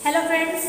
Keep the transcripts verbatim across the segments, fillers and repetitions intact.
Hello friends,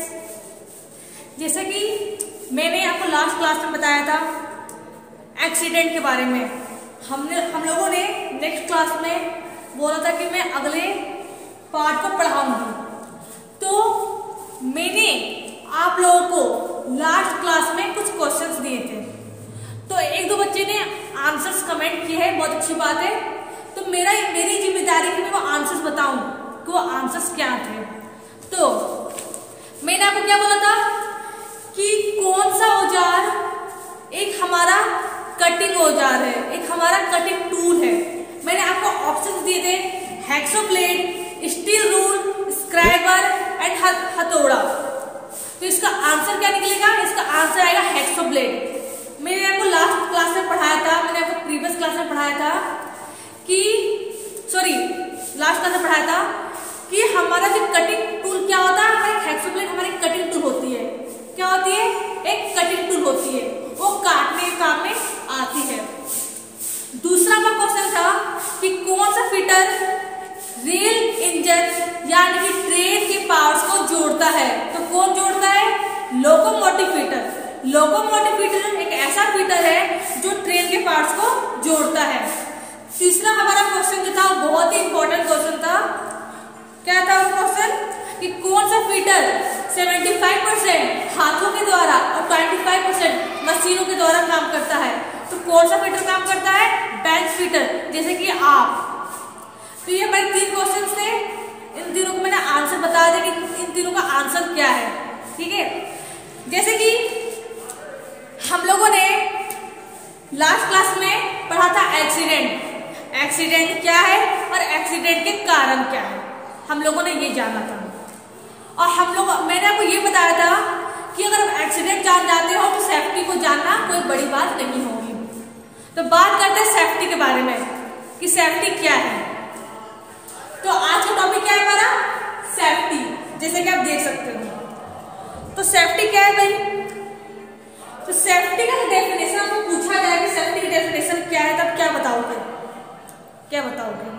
जैसे कि मैंने आपको लास्ट क्लास में बताया था एक्सीडेंट के बारे में। हमने हम लोगों ने नेक्स्ट क्लास में बोला था कि मैं अगले पार्ट को पढ़ाऊंगी। तो मैंने आप लोगों को लास्ट क्लास में कुछ क्वेश्चंस दिए थे, तो एक दो बच्चे ने आंसर्स कमेंट किए हैं, बहुत अच्छी बात है। तो मेरा मेरी जिम्मेदारी कि मैं वो आंसर्स बताऊं कि वो आंसर्स क्या थे। तो मैंने आपको क्या बोला था कि कौन सा औजार एक हमारा कटिंग औजार है, एक हमारा कटिंग टूल है। मैंने आपको ऑप्शंस दिए थे, hacksaw blade, steel rule, scriber and हथौड़ा। तो इसका आंसर क्या निकलेगा? इसका आंसर आएगा हैक्सो ब्लेड। मैंने आपको लास्ट क्लास में पढ़ाया था, मैंने आपको प्रीवियस क्लास में पढ़ाया था कि सॉरी लास्ट क्लास में पढ़ाया था कि हमारा जो कटिंग टूल क्या होता है, हमारी हैक्सो ब्लेड हमारी कटिंग टूल होती है। क्या होती है? एक कटिंग टूल होती है, वो काटने के काम में आती है। दूसरा का क्वेश्चन था कि कौन सा फिटर रेल इंजन यानी कि ट्रेन के पार्ट्स को जोड़ता है। तो कौन जोड़ता है? Locomotive fitter. लोकोमोटिव फिटर एक ऐसा फिटर है जो ट्रेन के पार्ट्स को जोड़ता है। तीसरा हमारा क्वेश्चन जो था बहुत ही इंपॉर्टेंट क्वेश्चन था। क्या था वो क्वेश्चन कि कौन सा फीटर पचहत्तर परसेंट हाथों के द्वारा और पच्चीस परसेंट मशीनों के द्वारा काम करता है। तो कौन सा फीटर काम करता है? बेंच फीटर, जैसे कि आप। तो ये हमारे तीन क्वेश्चन थे, इन तीनों को मैंने आंसर बता दिया कि इन तीनों का आंसर क्या है। ठीक है, जैसे कि हम लोगों ने लास्ट क्लास में पढ़ा था एक्सीडेंट। एक्सीडेंट क्या है और एक्सीडेंट के कारण क्या है, हम लोगों ने ये जाना था। और हम लोग मैंने आपको ये बताया था कि अगर आप एक्सीडेंट जान जाते हो तो सेफ्टी को जानना कोई बड़ी बात नहीं होगी। तो बात करते हैं सेफ्टी के बारे में कि सेफ्टी क्या है। तो आज का टॉपिक क्या है हमारा? सेफ्टी, जैसे कि आप देख सकते हो। तो सेफ्टी क्या है भाई? तो सेफ्टी का डेफिनेशन आपको पूछा जाए कि सेफ्टी की डेफिनेशन क्या है, तब क्या बताओगे? क्या बताओगे?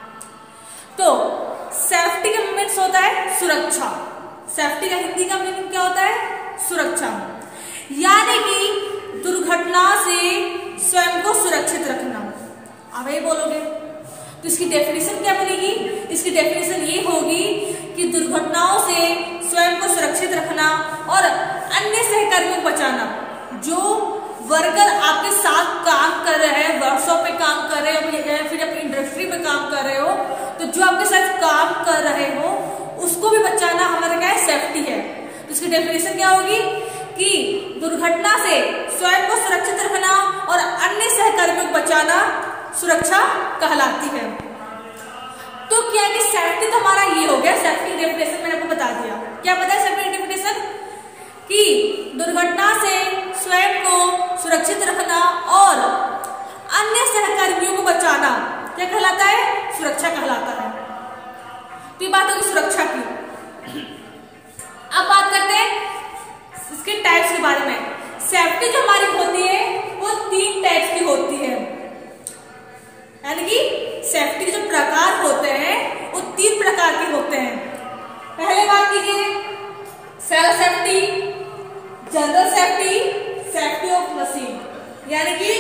तो सेफ्टी का मीनिंग होता है सुरक्षा। सेफ्टी का हिंदी का मीनिंग क्या होता है? सुरक्षा, यानी कि दुर्घटना से स्वयं को सुरक्षित रखना। आप ये बोलोगे तो इसकी डेफिनेशन क्या बनेगी? इसकी डेफिनेशन ये होगी कि दुर्घटनाओं से स्वयं को सुरक्षित रखना और अन्य सहकर्मियों को बचाना। जो वर्कर आपके साथ काम कर रहे हैं, वर्कशॉप पे काम कर रहे हो या फिर अपनी इंडस्ट्री में काम कर रहे हो, तो जो आपके साथ काम कर रहे हो उसको भी बचाना हमारा क्या है? सेफ्टी है। तो इसकी डेफिनेशन क्या होगी कि दुर्घटना से स्वयं को सुरक्षित रखना और अन्य सहकर्मियों को बचाना सुरक्षा कहलाती है। तो क्या कि सेफ्टी तो हमारा ये हो गया। सेफ्टी डेफिनेशन मैंने आपको बता दिया। क्या पता है सेफ्टी डेफिनेशन? कि दुर्घटना से स्वयं को सुरक्षित रखना और अन्य सहकर्मियों को बचाना क्या कहलाता है? सुरक्षा कहलाता है। तो ये बात होगी सुरक्षा की। अब बात करते हैं इसके टाइप्स के बारे में। सेफ्टी जो हमारी होती है वो तीन टाइप्स की होती है, यानी कि सेफ्टी के जो प्रकार होते हैं वो तीन प्रकार के होते हैं। पहले बात कीजिए self safety, general safety, safety of machine, यानी कि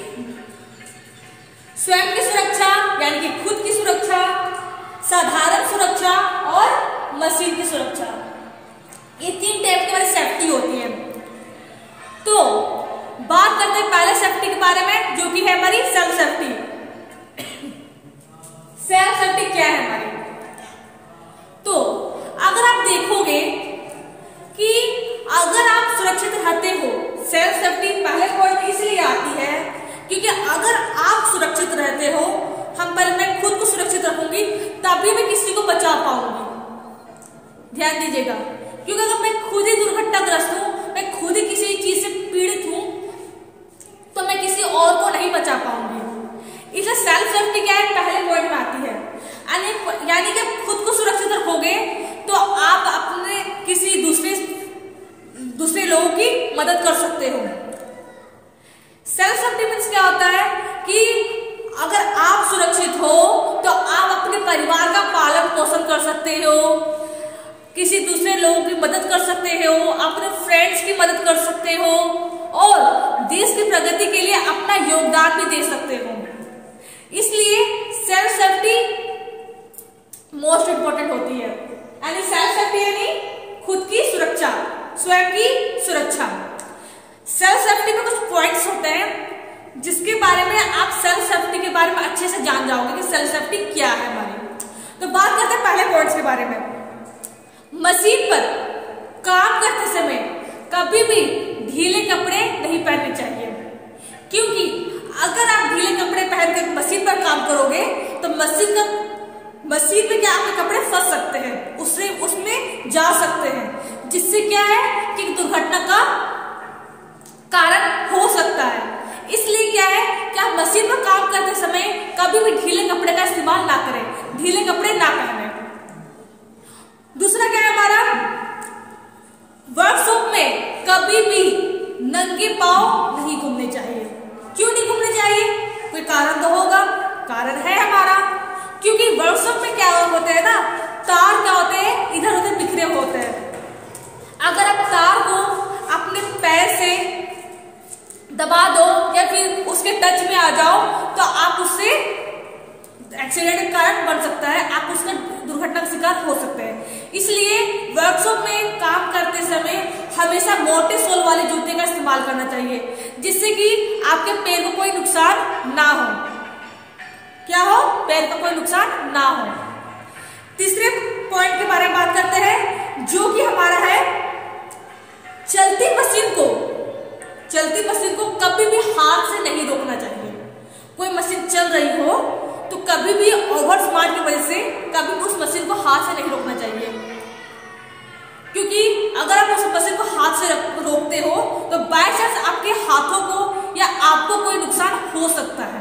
स्वयं की सुरक्षा यानी कि खुद की सुरक्षा, साधारण सुरक्षा और मशीन की सुरक्षा। ये तीन टाइप की हमारी सेफ्टी होती है। तो बात करते हैं पहले सेफ्टी के बारे में, जो कि है हमारी सेल्फ सेफ्टी। सेल्फ सेफ्टी क्या है हमारी? तो अगर आप देखोगे कि अगर आप सुरक्षित रहते हो, सेल्फ सेफ्टी पहले पॉइंट में इसलिए आती है क्योंकि अगर आप सुरक्षित रहते हो, हम पहले मैं खुद को सुरक्षित रखूंगी तभी मैं किसी को बचा पाऊंगी। ध्यान दीजिएगा, क्योंकि अगर मैं खुद ही दुर्घटनाग्रस्त हूं, मैं खुद ही किसी चीज से पीड़ित हूं, तो मैं किसी और को नहीं बचा पाऊंगी। इसलिए सेल्फ सेफ्टी क्या है? पहले पॉइंट में आती है। यानी कि खुद को सुरक्षित रखोगे तो आप अपने किसी दूसरे दूसरे लोगों की मदद कर सकते हो। सेल्फ सेफ्टी मीन्स क्या होता है कि अगर आप सुरक्षित हो तो आप अपने परिवार का पालन पोषण कर सकते हो, किसी दूसरे लोगों की मदद कर सकते हो, अपने फ्रेंड्स की मदद कर सकते हो और देश की प्रगति के लिए अपना योगदान भी दे सकते हो। इसलिए सेल्फ सेफ्टी मोस्ट इंपॉर्टेंट होती है। यानी सेल्फ सेफ्टी यानी खुद की सुरक्षा, स्वयं की सुरक्षा। सेल्फ सेफ्टी में कुछ पॉइंट्स होते हैं जिसके बारे में आप सेल्फ सेफ्टी के बारे में अच्छे से जान जाओगे कि सेल्फ सेफ्टी क्या है हमारी। तो बात करते हैं पहले पॉइंट्स के बारे में। मशीन पर काम करते समय कभी भी ढीले कपड़े नहीं पहनने चाहिए, क्योंकि अगर आप ढीले कपड़े पहनकर मशीन पर काम करोगे तो मशीन का मशीन में क्या आपके कपड़े फंस सकते हैं, उससे उसमें जा सकते हैं, जिससे क्या है कि दुर्घटना का कारण हो सकता है। इसलिए क्या है कि आप मशीन पर काम करते समय कभी भी ढीले कपड़े का इस्तेमाल ना करें, ढीले कपड़े ना पहने। दूसरा क्या है हमारा, वर्कशॉप में कभी भी नंगे पांव नहीं घूमने चाहिए। क्यों नहीं घूमने चाहिए? कोई कारण तो होगा। कारण है हमारा, क्योंकि वर्कशॉप में क्या होते हैं ना, तार क्या होते हैं, इधर उधर बिखरे होते हैं। अगर आप तार को अपने पैर से दबा दो या फिर उसके टच में आ जाओ तो आप उससे एक्सीडेंट का कारण बन सकता है, आप उसका दुर्घटना का शिकार हो सकते हैं। इसलिए वर्कशॉप में काम करते समय हमेशा मोटे सोल वाले जूते का इस्तेमाल करना चाहिए, जिससे कि आपके पैर को कोई नुकसान ना हो। क्या हो? पैर को कोई नुकसान ना हो। तीसरे पॉइंट के बारे में बात करते हैं, जो कि हमारा है चलती मशीन को चलती मशीन को कभी भी हाथ से नहीं रोकना चाहिए। कोई मशीन चल रही हो तो कभी भी ओवर स्मार्ट की वजह से कभी उस मशीन को हाथ से नहीं रोकना चाहिए, क्योंकि अगर आप उस मशीन को हाथ से रोकते हो तो बाय चांस आपके हाथों को या आपको कोई नुकसान हो सकता है।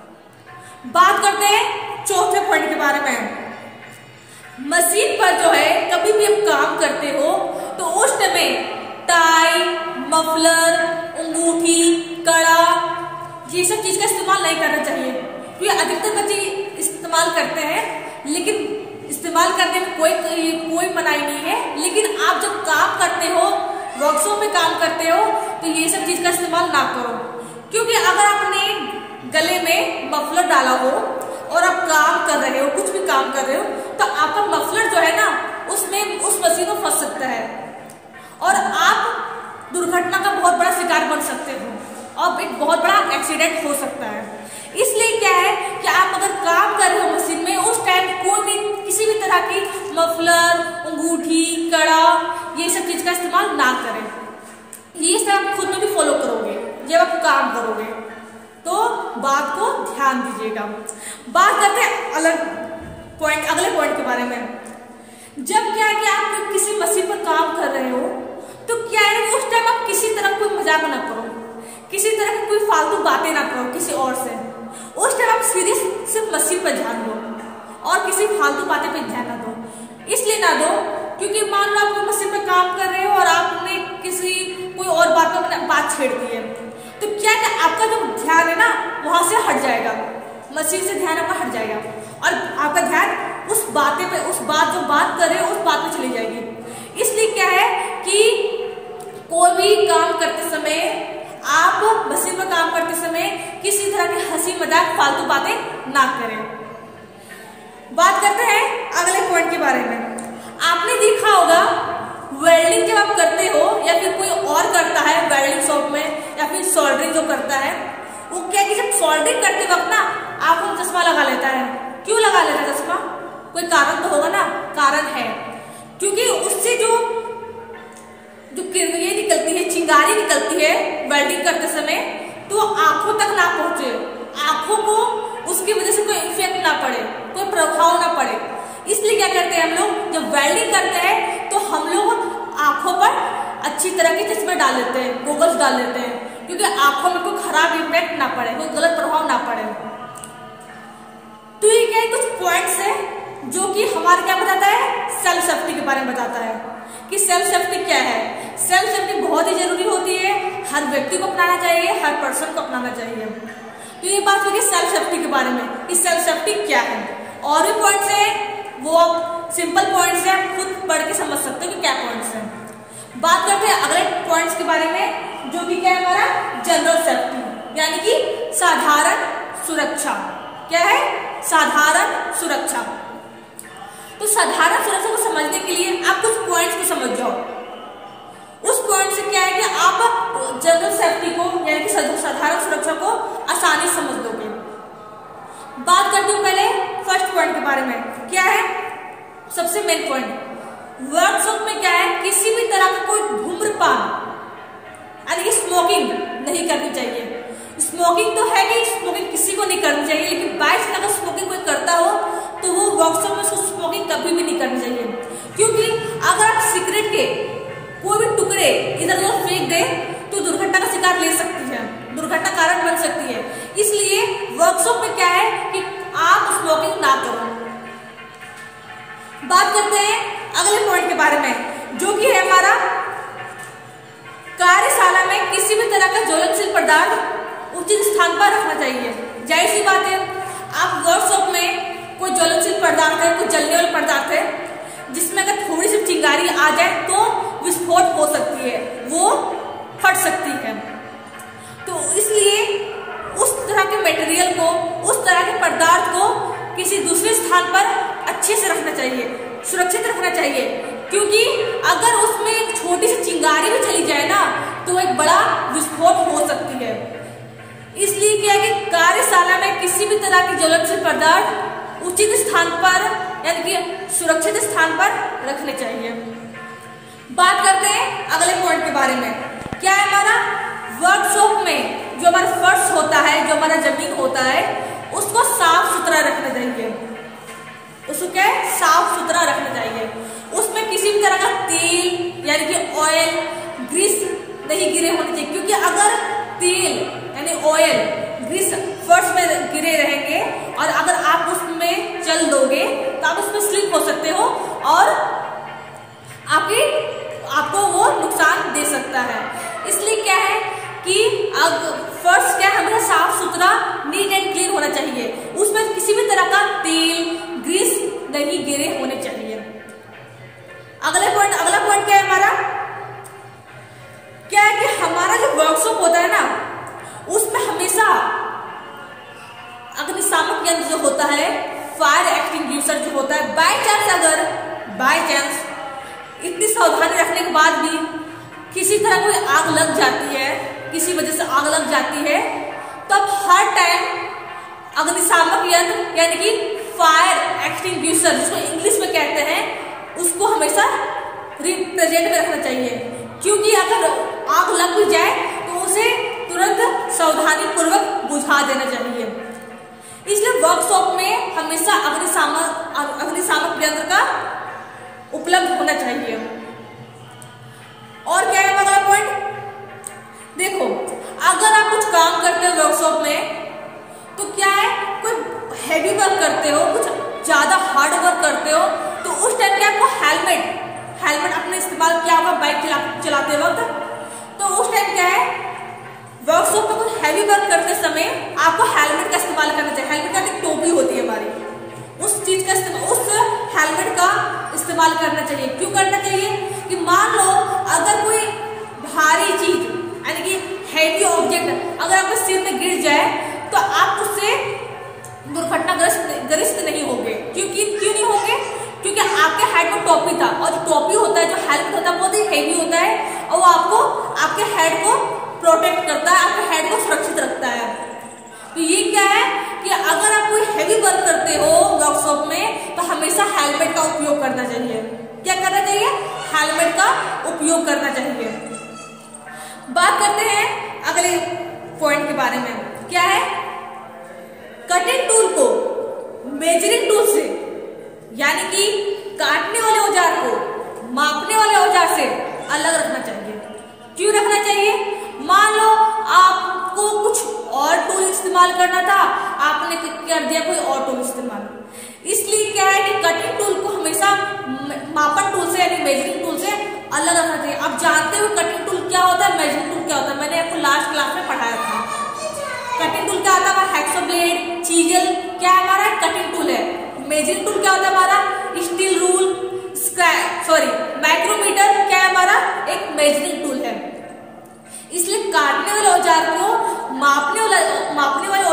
बात करते हैं चौथे पॉइंट के बारे में। मशीन पर जो है कभी भी आप काम करते हो तो उस समय टाई, मफलर, अंगूठी, कड़ा, ये सब चीज का इस्तेमाल नहीं करना चाहिए, क्योंकि अधिकतर बच्चे इस्तेमाल करते हैं, लेकिन इस्तेमाल करने में कोई कोई मनाही नहीं है। लेकिन आप जब काम करते हो, वर्कशॉप में काम करते हो, तो ये सब चीज का इस्तेमाल ना करो, क्योंकि अगर आपने गले में मफलर डाला हो और आप काम कर रहे हो, कुछ भी काम कर रहे हो, तो आपका मफलर जो है ना उसमें उस मशीन में फंस सकता है और आप दुर्घटना का बहुत बड़ा शिकार बन सकते हो और एक बहुत बड़ा एक्सीडेंट हो सकता है। इसलिए क्या है कि आप अगर काम कर रहे हो मशीन में, उस टाइम कोई भी किसी भी तरह की मफलर, अंगूठी, कड़ा, ये सब चीज का इस्तेमाल ना करें। ये सब आप खुद में भी फॉलो करोगे जब आप काम करोगे, तो बात को ध्यान दीजिएगा। बात करते हैं अलग पॉइंट, अगले पॉइंट के बारे में। जब क्या है कि आप किसी मशीन पर काम कर रहे हो तो क्या है उस टाइम आप किसी तरह कोई मजाक ना करो, किसी तरह की कोई फालतू बातें ना करो किसी और से। उस टाइम आप सीरियस सिर्फ मशीन पर ध्यान दो और किसी फालतू बातें पे ध्यान ना दो। इसलिए ना दो क्योंकि मान लो आप मशीन पर काम कर रहे हो और आपने किसी कोई और बात पर बात छेड़ दी है, तो क्या है आपका जो ध्यान है ना वहां से हट जाएगा, मशीन से ध्यान आपका हट जाएगा और आपका ध्यान उस बातें पे, उस बात जो बात कर रहे हो उस बात पे चली जाएगी। इसलिए क्या है कि कोई भी काम करते समय, आप मशीन पर काम करते समय किसी तरह की हंसी मजाक फालतू बातें ना करें। बात करते हैं अगले पॉइंट के बारे में। आपने देखा होगा वेल्डिंग जब आप करते हो या फिर कोई और करता है वेल्डिंग शॉप में या फिर सोल्डरिंग जो करता है, वो क्या कि जब सोल्डरिंग करते वक्त ना आपको चश्मा लगा लेता है। क्यों लगा लेता है चश्मा? कोई कारण तो होगा ना। कारण है क्योंकि उससे जो जो ये निकलती है, चिंगारी निकलती है वेल्डिंग करते समय, तो आंखों तक ना पहुंचे, आंखों को उसकी वजह से कोई इफेक्ट ना पड़े, कोई प्रभाव ना पड़े। इसलिए क्या करते हैं हम लोग, जब वेल्डिंग करते हैं तो हम लोग आंखों पर अच्छी तरह के चश्मे डाल लेते हैं, गोगल्स डाल लेते हैं, क्योंकि आंखों में कोई खराब इफेक्ट ना पड़े, कोई गलत प्रभाव ना पड़े। तो ये क्या है, कुछ पॉइंट्स है जो कि हमारे क्या बताता है, सेल्फ सेफ्टी के बारे में बताता है कि सेल्फ सेफ्टी क्या है। सेल्फ सेफ्टी बहुत ही जरूरी होती है, हर व्यक्ति को अपनाना चाहिए, हर पर्सन को अपनाना चाहिए। तो ये बात होगी सेल्फ सेफ्टी के बारे में कि सेल्फ सेफ्टी क्या है। और भी पॉइंट्स है वो वो आप सिंपल पॉइंट्स हैं, आप खुद पढ़ के समझ सकते हो कि क्या पॉइंट्स हैं। बात करते हैं अगले पॉइंट्स के बारे में, जो कि क्या है हमारा जनरल सेफ्टी, यानी कि साधारण सुरक्षा। क्या है? साधारण सुरक्षा। तो साधारण सुरक्षा को समझने के लिए आप कुछ पॉइंट्स को समझ जाओ। उस पॉइंट से क्या है कि आप जनरल सेफ्टी को यानी कि साधारण सुरक्षा को आसानी से समझ लोगे। बात करती हूँ पहले फर्स्ट पॉइंट के बारे में। क्या है सबसे मेन पॉइंट? वर्कशॉप में क्या है, किसी भी तरह का कोई धूम्रपान यानी कि स्मोकिंग नहीं करनी चाहिए। स्मोकिंग तो है कि स्मोकिंग किसी को नहीं करनी चाहिए, लेकिन बाई चांस अगर स्मोकिंग कोई करता हो तो वो वर्कशॉप में उसको स्मोकिंग कभी भी नहीं करनी चाहिए, क्योंकि अगर आप सिगरेट के कोई भी टुकड़े इधर उधर फेंक दे तो दुर्घटना का शिकार ले सकती है, दुर्घटना कारण बन सकती है। इसलिए वर्कशॉप में क्या है कि आप स्मोकिंग ना करो। बात करते हैं अगले पॉइंट के बारे में, जो कि है हमारा कार्यशाला में किसी भी तरह का ज्वलनशील पदार्थ उचित स्थान पर रखना चाहिए। जाहिर सी बात है, आप वर्कशॉप में कोई ज्वलनशील पदार्थ है, कोई जलने वाला पदार्थ है, जिसमें अगर थोड़ी सी चिंगारी आ जाए तो विस्फोट हो सकती है, वो फट सकती है। तो इसलिए उस तरह के मटेरियल को, उस तरह के पदार्थ को किसी दूसरे स्थान पर अच्छे से रखना चाहिए, सुरक्षित रखना चाहिए, क्योंकि अगर उसमें एक छोटी सी चिंगारी भी चली जाए ना तो एक बड़ा विस्फोट हो सकती है। इसलिए क्या है कि कार्यशाला में किसी भी तरह की ज्वलनशील पदार्थ उचित स्थान पर यानी कि सुरक्षित स्थान पर रखने चाहिए। बात करते हैं अगले पॉइंट के बारे में। क्या है हमारा वर्कशॉप में जो हमारा फर्श होता है, जो हमारा जमीन होता है, उसको साफ सुथरा रखना चाहिए। उसको क्या है? साफ सुथरा रखना चाहिए। उसमें किसी भी तरह का तेल यानी कि ऑयल, ग्रीस नहीं गिरे होने चाहिए, क्योंकि अगर तेल यानी ऑयल, ग्रीस फर्श में गिरे रहेंगे और अगर आप उसमें चल दोगे तो आप उसमें स्लिप हो सकते हो और आपके आपको वो नुकसान दे सकता है। इसलिए क्या है कि अब फर्श क्या हमेशा साफ सुथरा, नीट एंड क्लीन होना चाहिए। उसमें किसी भी तरह का तेल, ग्रीस नहीं गिरे होने चाहिए। अगला पॉइंट अगला पॉइंट क्या है हमारा? क्या है कि हमारा जो वर्कशॉप होता है ना, उसमें हमेशा अग्निशामक यंत्र जो होता है, फायर एक्सटिंग्विशर जो होता है, बाय चांस अगर बाय चांस इतनी सावधानी रखने के बाद भी किसी तरह कोई आग लग जाती है, किसी वजह से आग लग जाती है, तब हर टाइम अग्निशामक यंत्र यानी कि फायर एक्सटिंग्विशर जिसको इंग्लिश में कहते हैं, उसको हमेशा प्रेजेंट में रखना चाहिए, क्योंकि अगर आग लग भी जाए तो उसे तुरंत सावधानी पूर्वक बुझा देना चाहिए। इसलिए वर्कशॉप में हमेशा अग्निशामक अग्निशामक यंत्र का उपलब्ध होना चाहिए। और क्या है अगला पॉइंट? देखो, अगर आप कुछ काम करते हो वर्कशॉप में तो क्या है, कोई हैवी वर्क करते हो, कुछ ज्यादा हार्ड वर्क करते हो, तो उस टाइम क्या आपको हेलमेट हेलमेट आपने इस्तेमाल किया होगा बाइक चला, चलाते वक्त, तो उस टाइम क्या है वर्कशॉप में कुछ हैवी वर्क करते समय आपको हेलमेट का इस्तेमाल करना चाहिए। हेलमेट का एक टोपी होती है हमारी, उस चीज का इस्तेमाल, उस हेलमेट का इस्तेमाल करना चाहिए। क्यों करना चाहिए? कि मान लो अगर कोई भारी चीज यानी कि हैवी ऑब्जेक्ट अगर आपके सिर में गिर जाए तो आप उससे दुर्घटनाग्रस्त ग्रस्त नहीं होंगे। क्योंकि क्यों नहीं होंगे? क्योंकि आपके हेड में टोपी था, और जो टोपी होता है, जो हेलमेट होता है, बहुत ही हैवी होता है और वो आपको आपके हेड को प्रोटेक्ट करता है, आपके हेड को सुरक्षित रखता है। तो ये क्या है कि अगर आप कोई हैवी वर्क करते हो वर्कशॉप में तो हमेशा हेलमेट का उपयोग करना चाहिए। क्या करना चाहिए? हेलमेट का उपयोग करना चाहिए। बात करते हैं अगले पॉइंट के बारे में। क्या है? कटिंग टूल को मेजरिंग टूल से यानी कि काटने वाले औजार को मापने वाले औजार से अलग रखना चाहिए। क्यों रखना चाहिए? मान लो आपको कुछ और टूल इस्तेमाल करना था, आपने कर दिया कोई और टूल इस्तेमाल। इसलिए क्या है कि कटिंग टूल को हमेशा मापन टूल से यानी मेजरिंग टूल से अलग रखना चाहिए। आप जानते हो कटिंग टूल क्या होता है, मेजरिंग टूल क्या होता है, मैंने आपको लास्ट क्लास में पढ़ाया था। कटिंग टूल क्या होता है? हमारा हैक्सो ब्लेड, चीजल क्या है हमारा? कटिंग टूल है। मेजरिंग टूल क्या होता है हमारा?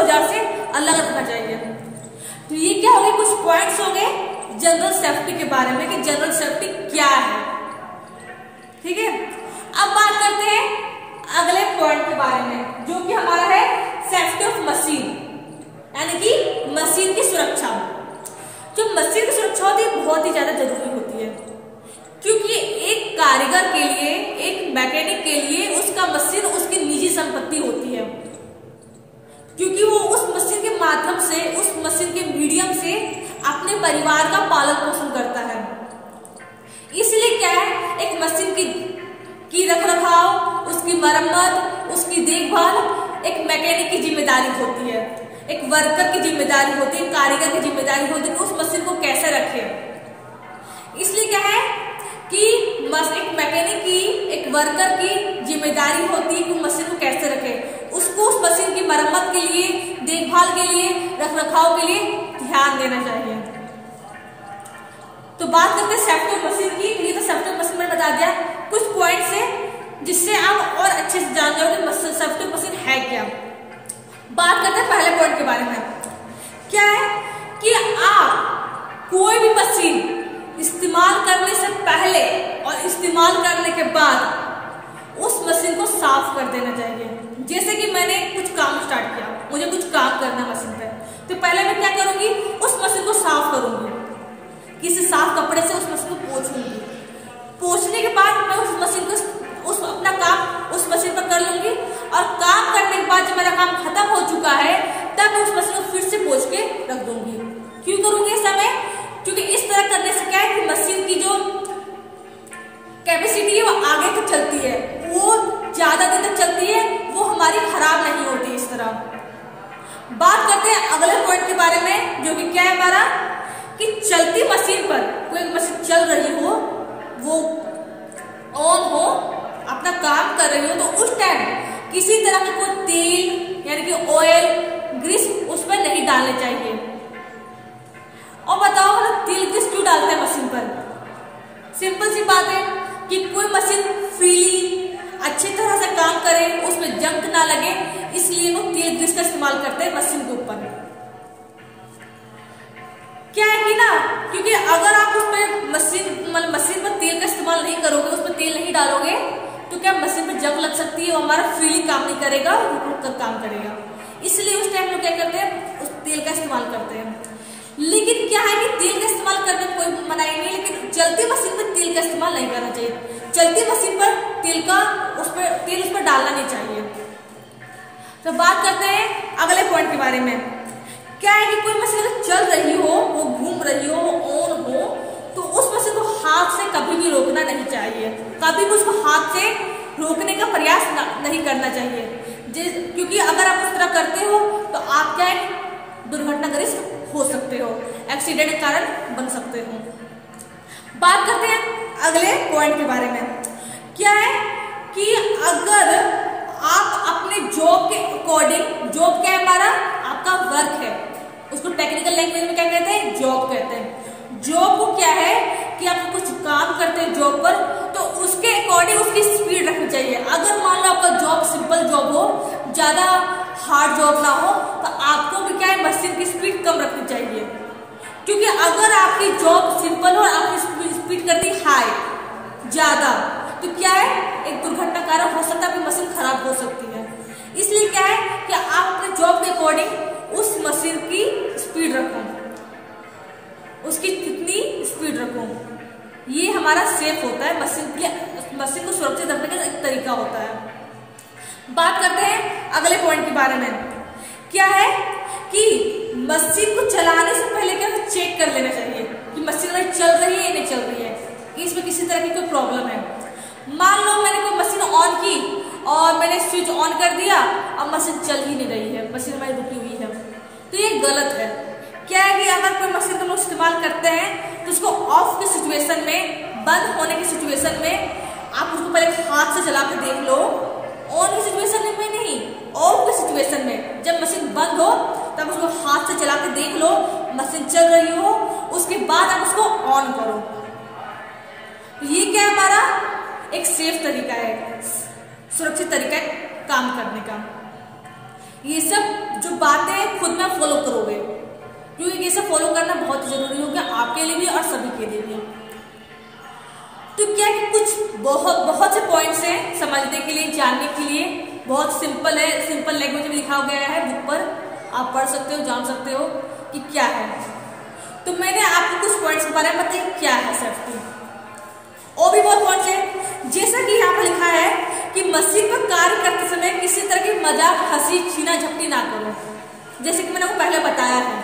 औजार से अलग रखना चाहिए। तो ये क्या हो गए, कुछ पॉइंट्स हो गए जनरल सेफ्टी के बारे में कि जनरल सेफ्टी क्या है। ठीक है, अब बात करते हैं अगले पॉइंट के बारे में जो कि हमारा है सेफ्टी ऑफ मशीन, यानी कि मशीन की सुरक्षा। जो मशीन की सुरक्षा होती है बहुत ही ज्यादा जरूरी होती है, क्योंकि एक कारीगर के लिए, एक मैकेनिक के लिए उसका मशीन उसकी निजी संपत्ति होती है, क्योंकि वो उस मशीन के माध्यम से, उस मशीन के मीडियम से अपने परिवार का पालन पोषण करता है। इसलिए क्या है, एक मशीन की की रखरखाव, उसकी मरम्मत, उसकी देखभाल एक मैकेनिक की जिम्मेदारी होती है, एक वर्कर की जिम्मेदारी होती है, कारीगर की जिम्मेदारी होती है कि उस मशीन को कैसे रखे। इसलिए क्या है कि एक मैकेनिक की, एक वर्कर की जिम्मेदारी होती है कि मशीन को कैसे रखे, उसको उस मशीन की मरम्मत के लिए, देखभाल के लिए, रखरखाव के लिए ध्यान देना चाहिए। तो बात करते हैं सेफ्टी ऑफ मशीन की। ये तो सेफ्टी ऑफ मशीन मैंने बता दिया, कुछ पॉइंट्स है जिससे आप और अच्छे से जान जाओगे कि सेफ्टी ऑफ मशीन है क्या। बात करते हैं पहले पॉइंट के बारे में। क्या है कि आप कोई भी मशीन इस्तेमाल करने से पहले और इस्तेमाल करने के बाद उस मशीन को साफ कर देना चाहिए। जैसे कि मैंने कुछ काम स्टार्ट किया, मुझे कुछ काम करना है मशीन पे, तो पहले मैं क्या करूंगी, उस मशीन को साफ करूंगी, किसी साफ कपड़े से उस मशीन को पोंछूंगी। पोंछने के बाद मैं उस मशीन को, उस अपना काम उस मशीन पर कर लूंगी, और काम करने के बाद जब मेरा काम खत्म हो चुका है तब मैं उस मशीन को फिर से पोंछ के रख दूंगी। क्यों करूंगी इस समय, क्योंकि इस तरह करने से क्या है कि मशीन की जो कैपेसिटी है वो आगे तक चलती है, वो ज्यादा दिन तक चलती है, वो हमारी खराब नहीं होती। इस तरह बात करते हैं अगले पॉइंट के बारे में जो कि क्या है हमारा, कि चलती मशीन पर, कोई मशीन चल रही हो, वो ऑन हो, अपना काम कर रही हो, तो उस टाइम किसी तरह का कोई तेल यानी कि ऑयल, ग्रीस उस पर नहीं डालने चाहिए। और बताओ हम तेल ग्रीस क्यों डालते हैं मशीन पर? सिंपल सी बात है कि कोई मशीन फ्रीली अच्छी तरह से काम करे, उसमें जंग ना लगे, इसलिए वो तेल ग्रीस का इस्तेमाल करते हैं मशीन के ऊपर। क्या है कि ना, क्योंकि अगर आप उस पर मशीन मतलब मशीन पर तेल का इस्तेमाल नहीं करोगे, उस पर तेल नहीं डालोगे, तो क्या मशीन पर जंग लग सकती है, वो हमारा फ्रीली काम नहीं करेगा, रुक रुक कर काम करेगा। इसलिए उस टाइम लोग क्या करते हैं, उस तेल का इस्तेमाल करते हैं। लेकिन क्या है कि तेल का इस्तेमाल करने में कोई मनाही नहीं, लेकिन चलती मशीन पर तेल का इस्तेमाल नहीं करना चाहिए। चलती मशीन पर तेल का उस पर तेल उस पर डालना नहीं चाहिए। तो बात करते हैं अगले पॉइंट के बारे में। क्या है कि कोई मशीन अगर चल रही हो, वो घूम रही हो, वो ऑन हो, तो उस मशीन को हाथ से कभी भी रोकना नहीं चाहिए, कभी भी उसको हाथ से रोकने का प्रयास नहीं करना चाहिए। क्योंकि अगर आप उस तरह करते हो तो आप क्या है, दुर्घटनाग्रस्त हो सकते हो, एक्सीडेंट के कारण बन सकते हो। बात करते हैं अगले पॉइंट के बारे में। क्या है कि अगर आप अपने जॉब के अकॉर्डिंग, जॉब क्या है हमारा, आपका वर्क है, उसको टेक्निकल लैंग्वेज में क्या कहते हैं, जॉब कहते हैं। जॉब को क्या है कि आप कुछ काम करते हैं जॉब पर, तो उसके अकॉर्डिंग उसकी स्पीड रखनी चाहिए। अगर मान लो आपका जॉब सिंपल जॉब हो, ज्यादा हार्ड जॉब ना हो, तो आपको भी क्या है, मशीन की स्पीड कम रखनी चाहिए। क्योंकि अगर आपकी जॉब सिंपल हो और आपकी स्पीड कर दी हाई, ज्यादा, तो क्या है, एक दुर्घटना कारण हो सकता है, आपकी मशीन खराब हो सकती है। इसलिए क्या है कि आप अपने जॉब के अकॉर्डिंग उस मशीन की स्पीड रखो, उसकी कितनी स्पीड रखो, ये हमारा सेफ होता है, मशीन की मशीन को सुरक्षित रखने का एक तरीका होता है। बात करते हैं अगले पॉइंट के बारे में। क्या है कि मशीन को चलाने से पहले क्या चेक कर लेना चाहिए कि मशीन चल रही है या नहीं चल रही है, कि इसमें किसी तरह की कोई प्रॉब्लम है। मान लो मैंने कोई मशीन ऑन की और मैंने स्विच ऑन कर दिया, अब मशीन चल ही नहीं रही है, मशीन हमारी रुकी हुई है, तो ये गलत है। क्या है कि अगर कोई मशीन हम लोग इस्तेमाल करते हैं तो उसको ऑफ की सिचुएशन में, बंद होने की सिचुएशन में आप उसको पहले हाथ से चला के देख लो। ऑन की सिचुएशन में नहीं, ऑफ की सिचुएशन में जब मशीन बंद हो तब उसको हाथ से चला के देख लो, मशीन चल रही हो, उसके बाद आप उसको ऑन करो। ये क्या है, हमारा एक सेफ तरीका है, सुरक्षित तरीका है काम करने का। ये सब जो बातें खुद में फॉलो करोगे, क्योंकि ये सब फॉलो करना बहुत जरूरी हो गया आपके लिए भी और सभी के लिए भी। तो क्या कि कुछ बहुत बहुत से पॉइंट्स हैं समझने के लिए, जानने के लिए, बहुत सिंपल है, सिंपल लैंग्वेज में लिखा गया है बुक पर, आप पढ़ सकते हो, जान सकते हो कि क्या है। तो मैंने आपको कुछ पॉइंट्स के बारे में बताया क्या है सेफ्टी, और भी बहुत पॉइंट्स है। जैसा कि यहाँ पर लिखा है कि मशीन पर कार्य करते समय किसी तरह की मजाक, हंसी, छीना झपटी ना करो, जैसे कि मैंने आपको पहले बताया है।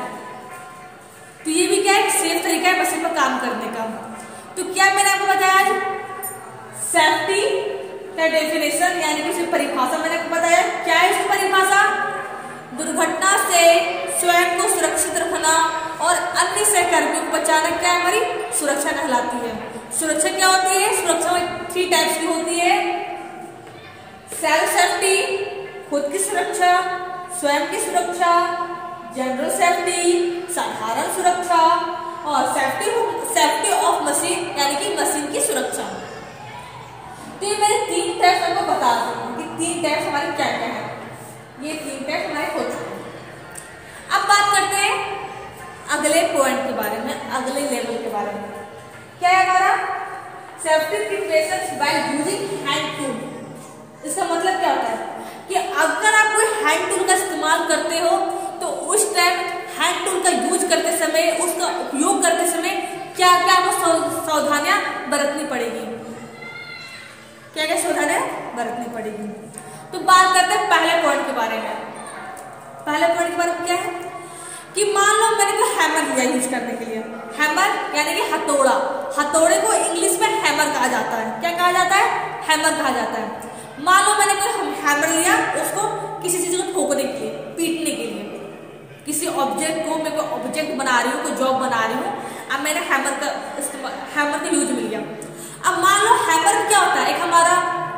तो ये भी क्या है, सेफ तरीका है मशीन पर काम करने का। तो क्या मैंने आपको बताया आज सेफ्टी का डेफिनेशन, यानी कि उसकी परिभाषा मैंने आपको बताया। क्या है इसकी परिभाषा? दुर्घटना से स्वयं को सुरक्षित रखना और अन्य सहकर्मियों को बचाना क्या हमारी सुरक्षा कहलाती है। सुरक्षा क्या होती है? सुरक्षा में थ्री टाइप्स की होती है। सेल्फ सेफ्टी, खुद की सुरक्षा, स्वयं की सुरक्षा, जनरल सेफ्टी, साधारण सुरक्षा, और सेफ्टी सेफ्टी ऑफ मशीन, यानी कि मशीन की सुरक्षा। तो ये मैंने तीन टाइप्स आपको बता दी हूँ कि तीन टाइप्स हमारे क्या क्या है। ये तीन टाइप्स हमारे हो चुके हैं। अब बात करते हैं अगले पॉइंट के बारे में, अगले लेवल के बारे में। क्या है हमारा? Safety precautions by using hand tool. इसका मतलब क्या होता है कि अगर आप कोई हैंड टूल का इस्तेमाल करते हो तो उस टाइम हैंड टूल का यूज करते समय, उसका उपयोग करते समय क्या क्या आपको सावधानियां बरतनी पड़ेगी। क्या क्या सावधानियां बरतनी पड़ेगी। तो बात करते हैं पहले पॉइंट के बारे में। पहले पॉइंट के बारे में क्या है कि मान लो मैंने कोई हैमर लिया यूज करने के लिए। हैमर यानी कि हथौड़ा। हथौड़े को इंग्लिश में हैमर कहा जाता है। क्या कहा जाता है? हैमर कहा जाता है। मान लो मैंने कोई हैमर लिया, उसको किसी चीज को ठोकने के लिए, पीटने के लिए, किसी ऑब्जेक्ट को, मैं कोई ऑब्जेक्ट बना रही हूँ, कोई जॉब बना रही हूँ, अब मैंने हैमर का इस्तेमाल, हैमर का यूज मिल गया। अब मान लो हैमर क्या होता है, एक हमारा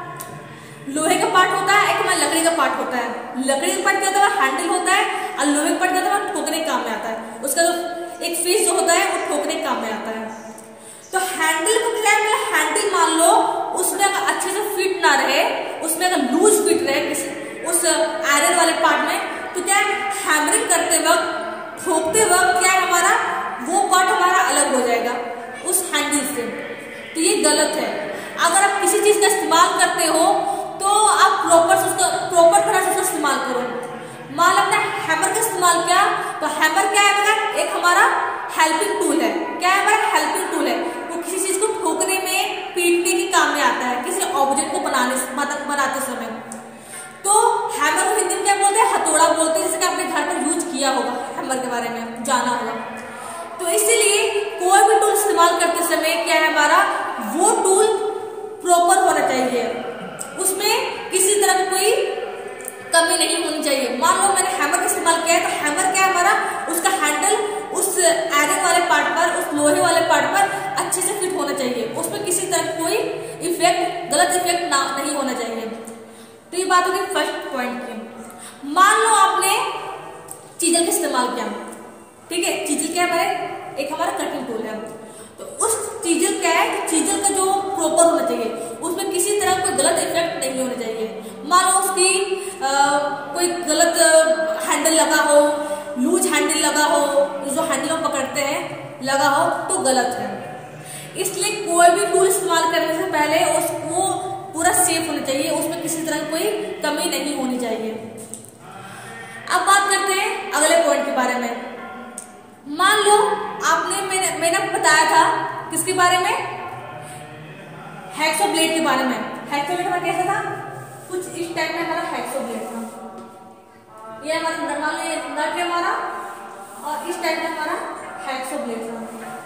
लोहे का पार्ट होता है, एक हमारा लकड़ी का पार्ट होता है। लकड़ी का पार्ट क्या होता है? हैंडल होता है, और लोहे का पार्ट क्या होता है? ठोकने काम में आता है। उसका जो एक फेस जो होता है वो ठोकने काम में आता है। तो हैंडल को क्या है? हैंडल मान लो उसमें अगर अच्छे से फिट ना रहे, उसमें अगर लूज फिट रहे किसी उस आयरन वाले पार्ट में, तो क्या है हैमरिंग करते वक्त, ठोकते वक्त क्या है हमारा वो पार्ट हमारा अलग हो जाएगा उस हैंडल से। तो ये गलत है। अगर आप किसी चीज का इस्तेमाल करते हो तो आप प्रॉपर उसका प्रॉपर तरह से उसका इस्तेमाल करो। मान लो आपने हैमर का इस्तेमाल किया, तो हैमर क्या है? एक हमारा हेल्पिंग टूल है। क्या है? हमारा हेल्पिंग टूल है। वो किसी चीज को ठोकने में, पीटने के काम में आता है, किसी ऑब्जेक्ट को बनाने बनाते समय। तो हैमर को हिंदी में क्या बोलते हैं? हथौड़ा बोलते हैं, जैसे कि आपने घर पर यूज किया होगा, हैमर के बारे में जाना होगा। तो इसीलिए कोई भी टूल इस्तेमाल करते समय क्या है हमारा, वो टूल प्रॉपर होना चाहिए, उसमें किसी तरह की कोई कमी नहीं होनी चाहिए। मान लो मैंने हैमर का इस्तेमाल किया है, तो हैमर क्या है हमारा, उसका हैंडल उस आयरन वाले पार्ट पर, उस लोहे वाले पार्ट पर अच्छे से फिट होना चाहिए, उसमें किसी तरह कोई इफेक्ट, गलत इफेक्ट ना नहीं होना चाहिए। तो ये बात होगी फर्स्ट पॉइंट की। मान लो आपने चीजल का इस्तेमाल किया, ठीक है, चीजल क्या है हमारे, एक हमारा कटिंग टूल है। तो उस चीजल क्या है, चीजल का जो प्रॉपर होना चाहिए, उसमें किसी तरह कोई गलत इफेक्ट नहीं होना चाहिए। मान लो उसकी आ, कोई गलत हैंडल लगा हो, लूज हैंडल लगा हो, जो हैंडल हम पकड़ते हैं लगा हो, तो गलत है। इसलिए कोई भी टूल इस्तेमाल करने से पहले उसको पूरा सेफ होना चाहिए, उसमें किसी तरह कोई कमी नहीं होनी चाहिए। अब बात करते हैं अगले पॉइंट के बारे में। मान लो आपने मैंने मैंने बताया था किसके बारे में, हैक्सो ब्लेड के बारे में। हैक्सो ब्लेड हमारा कैसा था, कुछ इस टाइप में हमारा हैक्सो ब्लेड था। ये हमारा नॉर्मल नट है हमारा, और इस टाइप में हमारा हैक्सो ब्लेड था।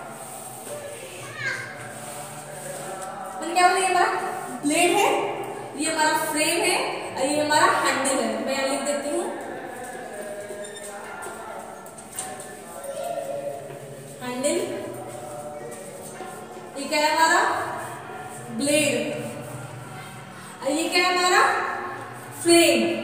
क्या बोलते, ये हमारा ब्लेड है, ये हमारा फ्रेम है, और ये हमारा हैंडल है। मैं यहाँ लिख देती हूँ हैंडल, ये क्या है हमारा ब्लेड, और ये क्या है हमारा फ्रेम।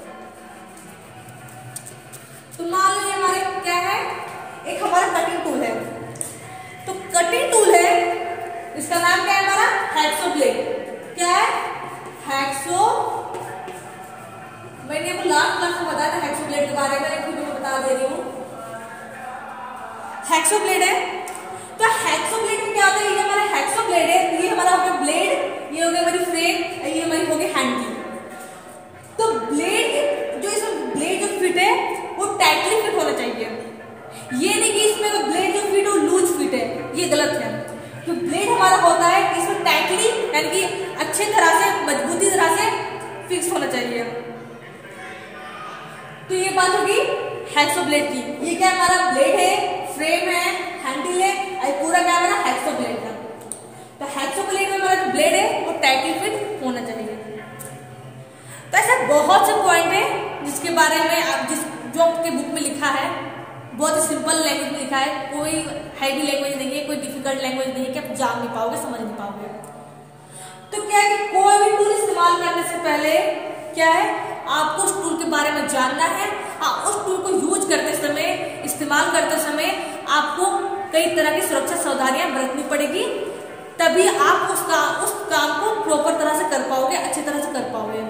तो मान लो ये हमारे क्या है, एक हमारा कटिंग टूल है। तो कटिंग टूल है, इसका नाम क्या है हमारा हैक्सो ब्लेड। क्या है, हैक्सो, मैंने आपको लास्ट क्लास में बताया था हेक्सोब्लेड के बारे में, लेकिन मैं बता दे रही हूँ। हेक्सोब्लेड है, तो हेक्सोब्लेड में क्या होता है, ये हमारा हेक्सोब्लेड है, ये हमारा हो गया ब्लेड, ये हो गया हमारी फ्रेम, ये हमारी हो गई हैंडल। तो ब्लेड जो इसमें ब्लेड जो फिट है वो टाइटली फिट होना चाहिए, ये नहीं कि इसमें ब्लेड जो फिट हो लूज फिट है, ये गलत है। तो ब्लेड हमारा होता है कि इसमें टाइटली यानी कि अच्छे तरह से मजबूती तरह से फिक्स होना चाहिए। तो ये बात होगी हेक्सोब्लेड की। ये क्या हमारा ब्लेड है, फ्रेम है, हैंडल है, और पूरा क्या हमारा हेक्सोब्लेड है। तो हेक्सोब्लेड में हमारा जो ब्लेड है वो टाइटली फिट होना चाहिए। तो ऐसे बहुत से पॉइंट है जिसके बारे में आप जिस जो आपके बुक में लिखा है, बहुत ही सिंपल लैंग्वेज में लिखा है, कोई हैवी लैंग्वेज नहीं है, कोई डिफिकल्ट लैंग्वेज नहीं है कि आप जान नहीं पाओगे, समझ नहीं पाओगे। तो क्या है कि कोई भी टूल इस्तेमाल करने से पहले क्या है, आपको उस टूल के बारे में जानना है। हाँ, उस टूल को यूज करते समय, इस्तेमाल करते समय आपको कई तरह की सुरक्षा सावधानियां बरतनी पड़ेगी, तभी आप उसका उस काम को प्रॉपर तरह से कर पाओगे, अच्छी तरह से कर पाओगे।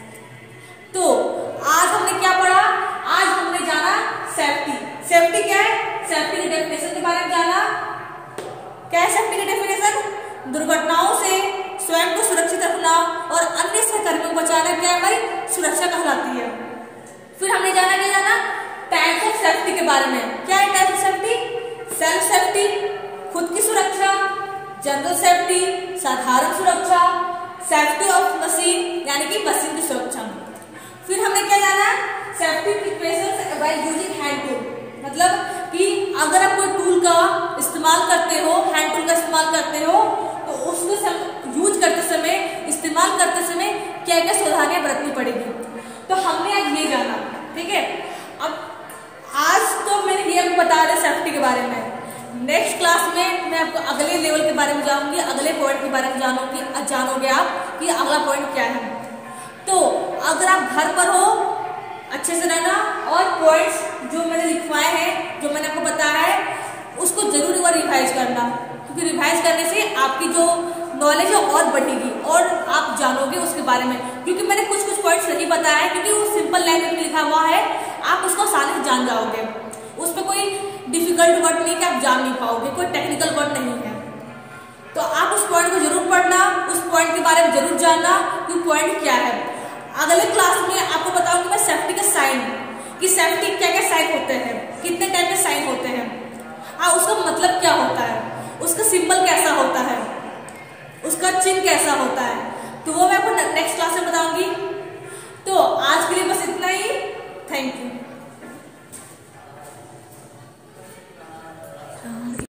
तो आज हमने क्या पढ़ा, आज हमने जाना सेफ्टी। सेफ्टी क्या है, सेफ्टी की डेफिनेशन के बारे में जाना। क्या है सेफ्टी की डेफिनेशन, दुर्घटनाओं से स्वयं को सुरक्षित रखना और अन्य सहकर्मियों को बचाना क्या हमारी सुरक्षा कहलाती है। फिर हमने जाना क्या जाना टाइप्स ऑफ सेफ्टी के बारे में। क्या है types of safety, self safety खुद की सुरक्षा, जनरल सेफ्टी साधारण सुरक्षा, सेफ्टी ऑफ मशीन यानी कि मशीन की सुरक्षा। फिर हमने क्या जाना safety precautions by using hand tool, मतलब कि अगर आप कोई टूल का इस्तेमाल करते हो, हैंड टूल का इस्तेमाल करते हो, तो उसको यूज करते समय, इस्तेमाल करते समय क्या क्या सावधानियां बरतनी पड़ेगी। तो हमने आज ये जाना, ठीक है। अब आज तो मैंने ये आपको बता दिया सेफ्टी के बारे में। नेक्स्ट क्लास में मैं आपको अगले लेवल के बारे में जानूंगी, अगले पॉइंट के बारे में जानूंगी, जानोगे आप कि अगला पॉइंट क्या है। तो अगर आप घर पर हो अच्छे से रहना और पॉइंट्स जो मैंने लिखवाए हैं, जो मैंने आपको बताया है, उसको जरूर एक बार रिवाइज करना, क्योंकि रिवाइज करने से आपकी जो नॉलेज है और बढ़ेगी और आप जानोगे उसके बारे में। क्योंकि मैंने कुछ कुछ पॉइंट्स नहीं बताया है, क्योंकि वो सिंपल लैंग्वेज में लिखा हुआ है, आप उसको आसानी से जान जाओगे। उसमें कोई डिफिकल्ट वर्ड नहीं कि आप जान नहीं पाओगे, कोई टेक्निकल वर्ड नहीं है। तो आप उस पॉइंट को जरूर पढ़ना, उस पॉइंट के बारे में जरूर जानना कि पॉइंट क्या है। अगले क्लास में आपको बताऊंगी मैं सेफ्टी के साइन, कि सेफ्टी क्या क्या साइन होते हैं, कितने टाइप के साइन होते हैं, हाँ उसका मतलब क्या होता है, उसका सिंबल कैसा होता है, उसका चिन्ह कैसा होता है। तो वो मैं आपको नेक्स्ट क्लास में बताऊंगी। तो आज के लिए बस इतना ही। Thank you.